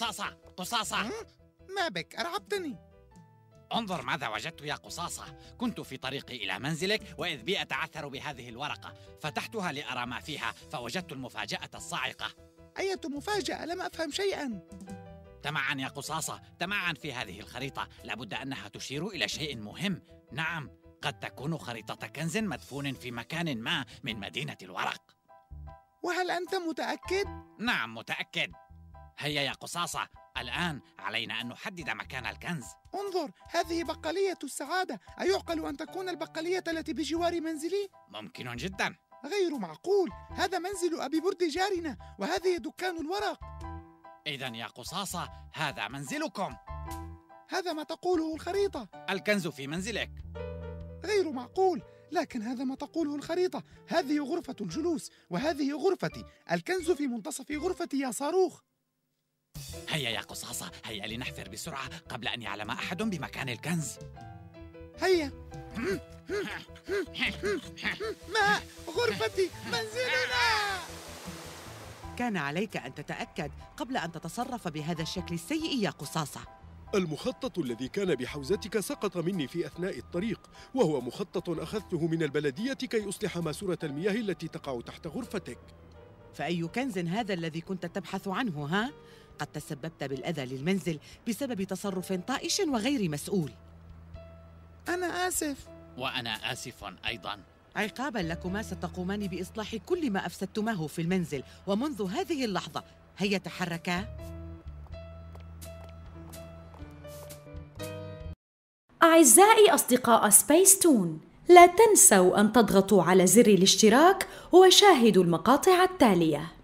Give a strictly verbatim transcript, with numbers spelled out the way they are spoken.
قصاصة قصاصة. ما بك؟ أرعبتني. انظر ماذا وجدت يا قصاصة. كنت في طريقي إلى منزلك وإذ بي أتعثر بهذه الورقة، فتحتها لأرى ما فيها فوجدت المفاجأة الصاعقة. أية مفاجأة؟ لم أفهم شيئا. تمعن يا قصاصة، تمعن في هذه الخريطة، لابد أنها تشير إلى شيء مهم. نعم، قد تكون خريطة كنز مدفون في مكان ما من مدينة الورق. وهل أنت متأكد؟ نعم متأكد. هيا يا قصاصة، الآن علينا أن نحدد مكان الكنز. انظر، هذه بقالية السعادة. أيعقل أن تكون البقالية التي بجوار منزلي؟ ممكن جدا. غير معقول، هذا منزل أبي برد جارنا، وهذه دكان الورق. إذن يا قصاصة هذا منزلكم. هذا ما تقوله الخريطة. الكنز في منزلك. غير معقول، لكن هذا ما تقوله الخريطة. هذه غرفة الجلوس وهذه غرفتي. الكنز في منتصف غرفتي يا صاروخ. هيا يا قصاصة، هيا لنحفر بسرعة قبل أن يعلم أحد بمكان الكنز. هيا. ما غرفتي، منزلنا. كان عليك أن تتأكد قبل أن تتصرف بهذا الشكل السيء يا قصاصة. المخطط الذي كان بحوزتك سقط مني في أثناء الطريق، وهو مخطط أخذته من البلدية كي أصلح ماسورة المياه التي تقع تحت غرفتك. فأي كنز هذا الذي كنت تبحث عنه ها؟ قد تسببت بالأذى للمنزل بسبب تصرف طائش وغير مسؤول. أنا آسف. وأنا آسف أيضا. عقابا لكما ستقومان بإصلاح كل ما أفسدتماه في المنزل، ومنذ هذه اللحظة هيا تحركا. أعزائي أصدقاء سبيس تون، لا تنسوا أن تضغطوا على زر الاشتراك وشاهدوا المقاطع التالية.